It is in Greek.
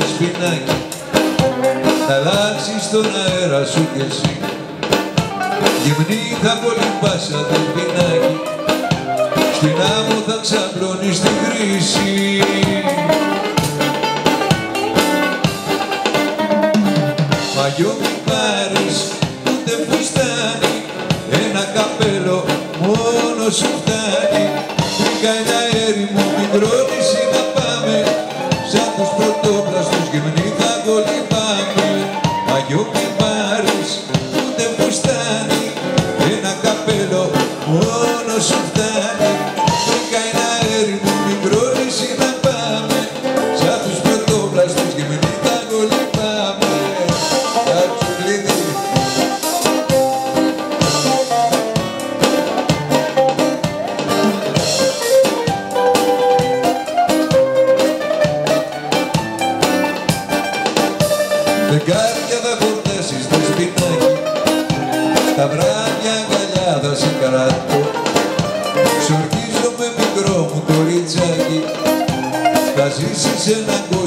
σπινάκι, να αλλάξεις τον αέρα σου κι εσύ. Γυμνή θα κολυμπάσα το σπινάκι, στην άμμο θα ξαπλώνεις την κρίση. Μαγιό μη πάρεις ούτε φουστάνι, ένα καπέλο μόνο σου φτάνει. Βρήκα ένα έρημο μικρό νησί να πάμε, σαν τους πρωτόπλαστους γυμνοί θα κολυμπάμε. Μαγιό μη πάρεις ούτε φουστάνι, ένα καπέλο μόνο σου φτάνει. Βρήκα ένα έρημο μικρό νησί να πάμε, σαν τους πρωτόπλαστους γυμνοί θα κολυμπάμε. Φεγγάρια θα χορτάσεις το σπινάκι, τα βράδια αγκαλιά θα σε κρατώ. Σ' ορκίζομαι μικρό μου το ριτσάκι, θα ζήσεις έναν κόσμο